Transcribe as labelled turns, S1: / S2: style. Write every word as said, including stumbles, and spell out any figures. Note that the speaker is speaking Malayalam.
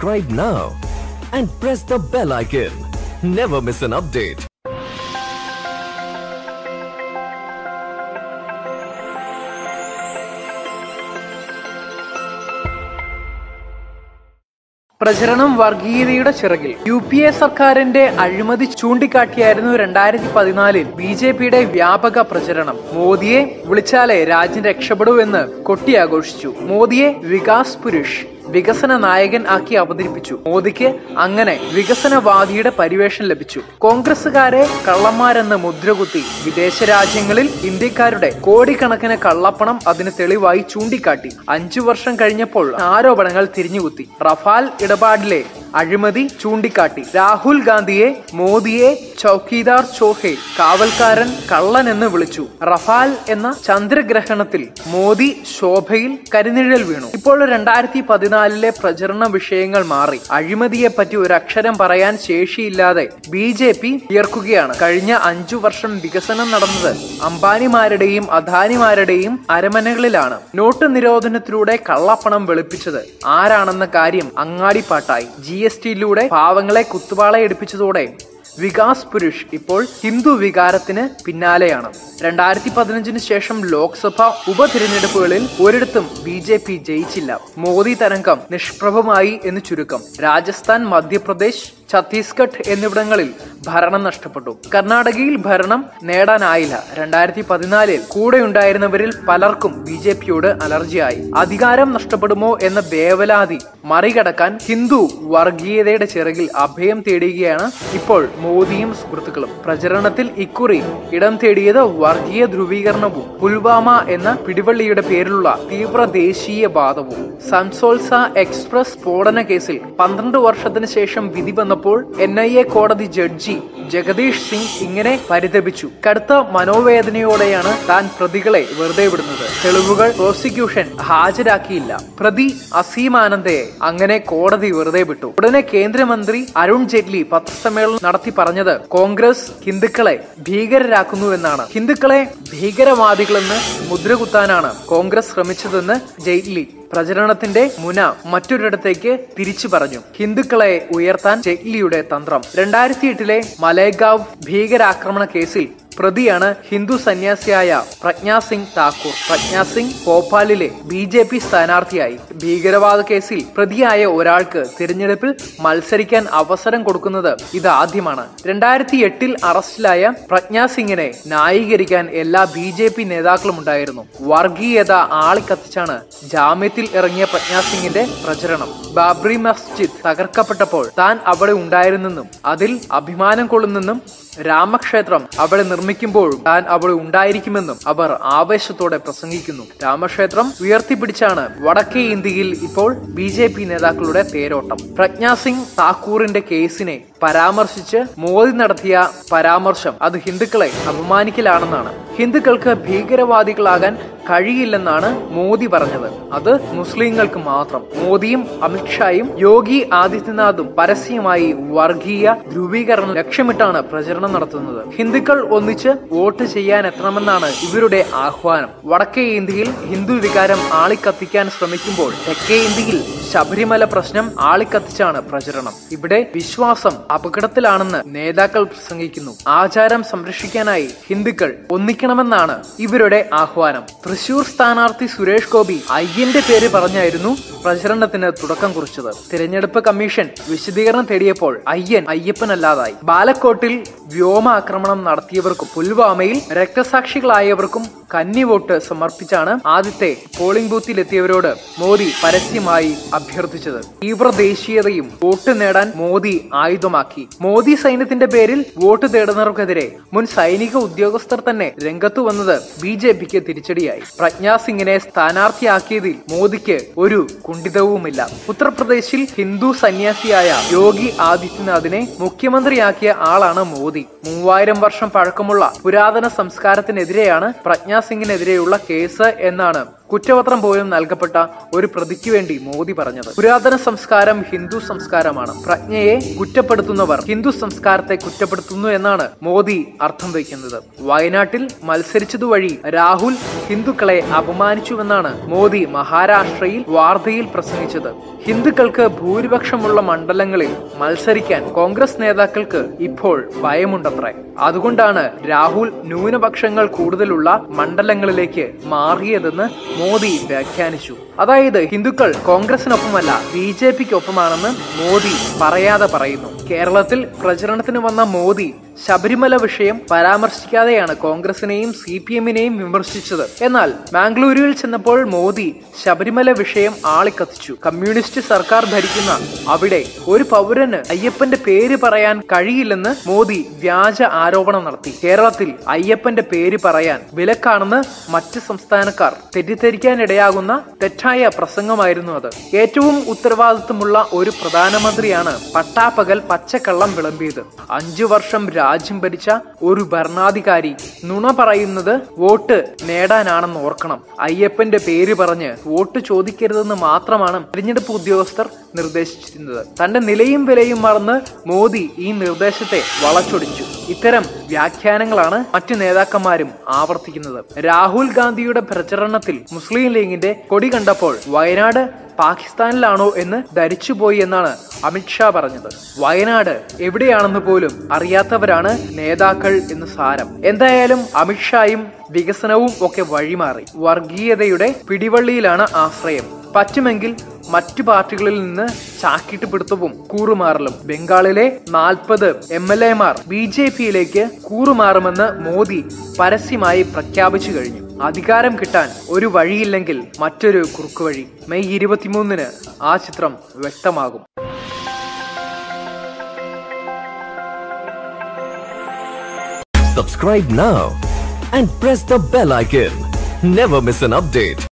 S1: Subscribe now and press the bell icon. Never miss an update.
S2: പ്രചരണം വർഗീയതയുടെ ചിറകിൽ. യു പി എ സർക്കാരിന്റെ അഴിമതി ചൂണ്ടിക്കാട്ടിയായിരുന്നു രണ്ടായിരത്തി പതിനാലിൽ ബി ജെ പിയുടെ വ്യാപക പ്രചരണം. മോദിയെ വിളിച്ചാലേ രാജ്യം രക്ഷപ്പെടൂ എന്ന് കൊട്ടിയാഘോഷിച്ചു. മോദിയെ വികാസ് പുരുഷ്, വികസന നായകൻ ആക്കി അവതരിപ്പിച്ചു. മോദിക്ക് അങ്ങനെ വികസനവാദിയുടെ പരിവേഷം ലഭിച്ചു. കോൺഗ്രസുകാരെ കള്ളന്മാരെന്ന് മുദ്രകുത്തി വിദേശ രാജ്യങ്ങളിൽ ഇന്ത്യക്കാരുടെ കോടിക്കണക്കിന് കള്ളപ്പണം അതിന് തെളിവായി ചൂണ്ടിക്കാട്ടി. അഞ്ചു വർഷം കഴിഞ്ഞപ്പോൾ ആരോപണങ്ങൾ തിരിഞ്ഞുകുത്തി. റഫാൽ ഇടപാടിലെ അഴിമതി ചൂണ്ടിക്കാട്ടി. രാഹുൽ ഗാന്ധിയെ മോദിയെ ചൌക്കീദാർ ചോഹെ, കാവൽക്കാരൻ, കള്ളൻ എന്ന് വിളിച്ചു. റഫാൽ എന്ന ചന്ദ്രഗ്രഹണത്തിൽ മോദി ശോഭയിൽ കരിനിഴൽ വീണു. ഇപ്പോൾ രണ്ടായിരത്തി പതിനാലിലെ പ്രചരണ വിഷയങ്ങൾ മാറി. അഴിമതിയെ പറ്റി ഒരു അക്ഷരം പറയാൻ ശേഷിയില്ലാതെ ബി ജെ പി ഉയർക്കുകയാണ്. കഴിഞ്ഞ അഞ്ചു വർഷം വികസനം നടന്നത് അംബാനിമാരുടെയും അദാനിമാരുടെയും അരമനകളിലാണ്. നോട്ട് നിരോധനത്തിലൂടെ കള്ളപ്പണം വെളുപ്പിച്ചത് ആരാണെന്ന കാര്യം അങ്ങാടിപ്പാട്ടായി. ജി എസ് ടിയിലൂടെ പാവങ്ങളെ കുത്തുപാളയെടുപ്പിച്ചതോടെ വികാസ് പുരുഷ് ഇപ്പോൾ ഹിന്ദു വികാരത്തിന് പിന്നാലെയാണ്. രണ്ടായിരത്തി പതിനഞ്ചിന് ശേഷം ലോക്സഭാ ഉപതിരഞ്ഞെടുപ്പുകളിൽ ഒരിടത്തും ബി ജെ പി ജയിച്ചില്ല. മോദി തരംഗം നിഷ്പ്രഭമായി എന്ന് ചുരുക്കം. രാജസ്ഥാൻ, മധ്യപ്രദേശ്, ഛത്തീസ്ഗഡ് എന്നിവിടങ്ങളിൽ ഭരണം നഷ്ടപ്പെട്ടു. കർണാടകയിൽ ഭരണം നേടാനായില്ല. രണ്ടായിരത്തി പതിനാലിൽ കൂടെ ഉണ്ടായിരുന്നവരിൽ പലർക്കും ബി ജെ പിയോട് അലർജിയായി. അധികാരം നഷ്ടപ്പെടുമോ എന്ന വേവലാതി മറികടക്കാൻ ഹിന്ദു വർഗീയതയുടെ ചിറകിൽ അഭയം തേടുകയാണ് ഇപ്പോൾ മോദിയും സുഹൃത്തുക്കളും. പ്രചരണത്തിൽ ഇക്കുറി ഇടം തേടിയത് വർഗീയ ധ്രുവീകരണവും പുൽവാമ എന്ന പിടിവള്ളിയുടെ പേരിലുള്ള തീവ്ര ദേശീയ വാദവും. സംസോൾസ എക്സ്പ്രസ് സ്ഫോടന കേസിൽ പന്ത്രണ്ട് വർഷത്തിന് ശേഷം വിധി വന്നപ്പോൾ എൻ ഐ എ കോടതി ജഡ്ജി ജഗദീഷ് സിംഗ് ഇങ്ങനെ പരിതപിച്ചു. കടുത്ത മനോവേദനയോടെയാണ് താൻ പ്രതികളെ വെറുതെ വിടുന്നത്. തെളിവുകൾ പ്രോസിക്യൂഷൻ ഹാജരാക്കിയില്ല. പ്രതി അസീം ആനന്ദയെ അങ്ങനെ കോടതി വെറുതെ വിട്ടു. ഉടനെ കേന്ദ്രമന്ത്രി അരുൺ ജെയ്റ്റ്ലി പത്രസമ്മേളനം നടത്തി പറഞ്ഞത് കോൺഗ്രസ് ഹിന്ദുക്കളെ ഭീകരരാക്കുന്നു എന്നാണ്. ഹിന്ദുക്കളെ ഭീകരവാദികളെന്ന് മുദ്രകുത്താനാണ് കോൺഗ്രസ് ശ്രമിച്ചതെന്ന് ജെയ്റ്റ്ലി പ്രചരണത്തിന്റെ മുന മറ്റൊരിടത്തേക്ക് തിരിച്ചു പറഞ്ഞു. ഹിന്ദുക്കളെ ഉയർത്താൻ ജെയ്റ്റ്ലിയുടെ തന്ത്രം. രണ്ടായിരത്തി എട്ടിലെ മലേഗാവ് ഭീകരാക്രമണ കേസിൽ പ്രതിയാണ് ഹിന്ദു സന്യാസിയായ പ്രജ്ഞാ സിംഗ് താക്കൂർ. പ്രജ്ഞാ സിംഗ് ഭോപ്പാലിലെ ബി ജെ പി സ്ഥാനാർത്ഥിയായി. ഭീകരവാദ കേസിൽ പ്രതിയായ ഒരാൾക്ക് തിരഞ്ഞെടുപ്പിൽ മത്സരിക്കാൻ അവസരം കൊടുക്കുന്നത് ഇതാദ്യമാണ്. രണ്ടായിരത്തി എട്ടിൽ അറസ്റ്റിലായ പ്രജ്ഞാ സിംഗിനെ ന്യായീകരിക്കാൻ എല്ലാ ബി ജെ പി നേതാക്കളും ഉണ്ടായിരുന്നു. വർഗീയത ആളിക്കത്തിച്ചാണ് ജാമ്യത്തിൽ ഇറങ്ങിയ പ്രജ്ഞാ സിംഗിന്റെ പ്രചരണം. ബാബ്രി മസ്ജിദ് തകർക്കപ്പെട്ടപ്പോൾ താൻ അവിടെ ഉണ്ടായിരുന്നെന്നും അതിൽ അഭിമാനം കൊള്ളുന്നെന്നും രാമക്ഷേത്രം അവിടെ നിർമ്മിക്കുമ്പോഴും താൻ അവിടെ ഉണ്ടായിരിക്കുമെന്നും അവർ ആവേശത്തോടെ പ്രസംഗിക്കുന്നു. രാമക്ഷേത്രം ഉയർത്തിപ്പിടിച്ചാണ് വടക്കേ ഇന്ത്യയിൽ ഇപ്പോൾ ബി ജെ പി നേതാക്കളുടെ തേരോട്ടം. പ്രജ്ഞാ സിംഗ് താക്കൂറിന്റെ കേസിനെ പരാമർശിച്ച് മോദി നടത്തിയ പരാമർശം അത് ഹിന്ദുക്കളെ അപമാനിക്കലാണെന്നാണ്. ഹിന്ദുക്കൾക്ക് ഭീകരവാദികളാകാൻ കഴിയില്ലെന്നാണ് മോദി പറഞ്ഞത്. അത് മുസ്ലിങ്ങൾക്ക് മാത്രം. മോദിയും അമിത്ഷായും യോഗി ആദിത്യനാഥും പരസ്യമായി വർഗീയ ധ്രുവീകരണം ലക്ഷ്യമിട്ടാണ് പ്രചരണം നടത്തുന്നത്. ഹിന്ദുക്കൾ ഒന്നിച്ച് വോട്ട് ചെയ്യാൻ എത്തണമെന്നാണ് ഇവരുടെ ആഹ്വാനം. വടക്കേ ഇന്ത്യയിൽ ഹിന്ദു വികാരം ആളിക്കത്തിക്കാൻ ശ്രമിക്കുമ്പോൾ തെക്കേ ഇന്ത്യയിൽ ശബരിമല പ്രശ്നം ആളിക്കത്തിച്ചാണ് പ്രചരണം. ഇവിടെ വിശ്വാസം അപകടത്തിലാണെന്ന് നേതാക്കൾ പ്രസംഗിക്കുന്നു. ആചാരം സംരക്ഷിക്കാനായി ഹിന്ദുക്കൾ ഒന്നിക്കണമെന്നാണ് ഇവരുടെ ആഹ്വാനം. തൃശൂർ സ്ഥാനാർത്ഥി സുരേഷ് ഗോപി അയ്യന്റെ പേര് പറഞ്ഞായിരുന്നു പ്രചരണത്തിന് തുടക്കം കുറിച്ചത്. തിരഞ്ഞെടുപ്പ് കമ്മീഷൻ വിശദീകരണം തേടിയപ്പോൾ അയ്യൻ അയ്യപ്പനല്ലാതായി. ബാലക്കോട്ടിൽ വ്യോമാക്രമണം നടത്തിയവർക്കും പുൽവാമയിൽ രക്തസാക്ഷികളായവർക്കും കന്നിവോട്ട് സമർപ്പിച്ചാണ് ആദ്യത്തെ പോളിംഗ് ബൂത്തിലെത്തിയവരോട് മോദി പരസ്യമായി അഭ്യർത്ഥിച്ചത്. തീവ്ര ദേശീയതയും വോട്ട് നേടാൻ മോദി ആയുധമാക്കി. മോദി സൈന്യത്തിന്റെ പേരിൽ വോട്ട് തേടുന്നവർക്കെതിരെ മുൻ സൈനിക ഉദ്യോഗസ്ഥർ തന്നെ രംഗത്തു വന്നത് ബി ജെ പിക്ക് തിരിച്ചടിയായി. പ്രജ്ഞാ സിംഗിനെ സ്ഥാനാർത്ഥിയാക്കിയതിൽ മോദിക്ക് ഒരു കുണ്ഠിതവുമില്ല. ഉത്തർപ്രദേശിൽ ഹിന്ദു സന്യാസിയായ യോഗി ആദിത്യനാഥിനെ മുഖ്യമന്ത്രിയാക്കിയ ആളാണ് മോദി. മൂവായിരം വർഷം പഴക്കമുള്ള പുരാതന സംസ്കാരത്തിനെതിരെയാണ് പ്രജ്ഞാ സിംഗിനെതിരെയുള്ള കേസ് എന്നാണ് കുറ്റപത്രം പോലും നൽകപ്പെട്ട ഒരു പ്രതിക്ക് വേണ്ടി മോദി പറഞ്ഞത്. പുരാതന സംസ്കാരം ഹിന്ദു സംസ്കാരമാണ്. പ്രജ്ഞയെ കുറ്റപ്പെടുത്തുന്നവർ ഹിന്ദു സംസ്കാരത്തെ കുറ്റപ്പെടുത്തുന്നു എന്നാണ് മോദി അർത്ഥം വയ്ക്കുന്നത്. വയനാട്ടിൽ മത്സരിച്ചതുവഴി രാഹുൽ ഹിന്ദുക്കളെ അപമാനിച്ചുവെന്നാണ് മോദി മഹാരാഷ്ട്രയിൽ വാർധയിൽ പ്രസംഗിച്ചത്. ഹിന്ദുക്കൾക്ക് ഭൂരിപക്ഷമുള്ള മണ്ഡലങ്ങളിൽ മത്സരിക്കാൻ കോൺഗ്രസ് നേതാക്കൾക്ക് ഇപ്പോൾ ഭയമുണ്ടത്രേ. അതുകൊണ്ടാണ് രാഹുൽ ന്യൂനപക്ഷങ്ങൾ കൂടുതലുള്ള മണ്ഡലങ്ങളിലേക്ക് മാറിയതെന്ന് മോദി വ്യാഖ്യാനിച്ചു. അതായത് ഹിന്ദുക്കൾ കോൺഗ്രസിനൊപ്പമല്ല ബി ജെ പിക്കൊപ്പമാണെന്ന് മോദി പറയാതെ പറയുന്നു. കേരളത്തിൽ പ്രചരണത്തിന് വന്ന മോദി ശബരിമല വിഷയം പരാമർശിക്കാതെയാണ് കോൺഗ്രസിനെയും സി പി എമ്മിനെയും വിമർശിച്ചത്. എന്നാൽ മാംഗ്ലൂരുവിൽ ചെന്നപ്പോൾ മോദി ശബരിമല വിഷയം ആളിക്കത്തിച്ചു. കമ്മ്യൂണിസ്റ്റ് സർക്കാർ ഭരിക്കുന്ന അവിടെ ഒരു പൗരന് അയ്യപ്പന്റെ പേര് പറയാൻ കഴിയില്ലെന്ന് മോദി വ്യാജ ആരോപണം നടത്തി. കേരളത്തിൽ അയ്യപ്പന്റെ പേര് പറയാൻ വിലക്കാണെന്ന് മറ്റ് സംസ്ഥാനക്കാർ തെറ്റിദ്ധരിക്കാനിടയാകുന്ന തെറ്റായ പ്രസംഗമായിരുന്നു അത്. ഏറ്റവും ഉത്തരവാദിത്വമുള്ള ഒരു പ്രധാനമന്ത്രിയാണ് പട്ടാപ്പകൽ പച്ചക്കള്ളം വിളമ്പിയത്. അഞ്ചു വർഷം രാജ്യം ഭരിച്ച ഒരു ഭരണാധികാരി നുണ പറയുന്നത് വോട്ട് നേടാനാണെന്ന് ഓർക്കണം. അയ്യപ്പന്റെ പേര് പറഞ്ഞ് വോട്ട് ചോദിക്കരുതെന്ന് മാത്രമാണ് തിരഞ്ഞെടുപ്പ് ഉദ്യോഗസ്ഥർ നിർദ്ദേശിച്ചിരുന്നത്. തന്റെ നിലയും വിലയും മറന്ന് മോദി ഈ നിർദ്ദേശത്തെ വളച്ചൊടിച്ചു. ഇത്തരം വ്യാഖ്യാനങ്ങളാണ് മറ്റു നേതാക്കന്മാരും ആവർത്തിക്കുന്നത്. രാഹുൽ ഗാന്ധിയുടെ പ്രചരണത്തിൽ മുസ്ലിം ലീഗിന്റെ കൊടി കണ്ടപ്പോൾ വയനാട് പാകിസ്ഥാനിലാണോ എന്ന് ധരിച്ചുപോയി എന്നാണ് അമിത്ഷാ പറഞ്ഞത്. വയനാട് എവിടെയാണെന്ന് പോലും അറിയാത്തവരാണ് നേതാക്കൾ എന്ന് സാരം. എന്തായാലും അമിത്ഷായും വികസനവും ഒക്കെ വഴിമാറി. വർഗീയതയുടെ പിടിവള്ളിയിലാണ് ആശ്രയം. പറ്റുമെങ്കിൽ മറ്റു പാർട്ടികളിൽ നിന്ന് ചാക്കിട്ട് പിടുത്തവും കൂറുമാറലും. ബംഗാളിലെ നാൽപ്പത് എം എൽ എമാർ ബി ജെ പിയിലേക്ക് കൂറുമാറുമെന്ന് മോദി പരസ്യമായി പ്രഖ്യാപിച്ചു കഴിഞ്ഞു. അധികാരം കിട്ടാൻ ഒരു വഴിയില്ലെങ്കിൽ മറ്റൊരു കുറുക്കുവഴി. മെയ് ഇരുപത്തിമൂന്നിന് ആ ചിത്രം വ്യക്തമാകും.
S1: Subscribe now and press the bell icon. Never miss an update.